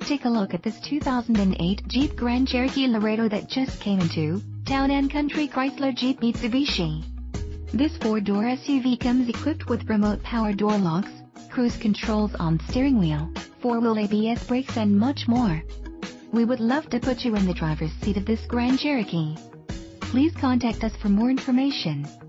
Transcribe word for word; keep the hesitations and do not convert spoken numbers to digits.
Take a look at this two thousand eight Jeep Grand Cherokee Laredo that just came into Town and Country Chrysler Jeep Mitsubishi. This four-door S U V comes equipped with remote power door locks, cruise controls on steering wheel, four-wheel A B S brakes and much more. We would love to put you in the driver's seat of this Grand Cherokee. Please contact us for more information.